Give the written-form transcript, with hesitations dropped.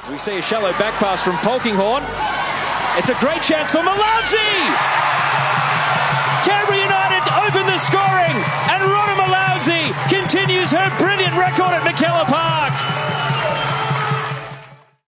We see a shallow back pass from Polkinghorne. It's a great chance for Mulaudzi! Canberra United open the scoring, and Rhoda Mulaudzi continues her brilliant record at McKellar Park.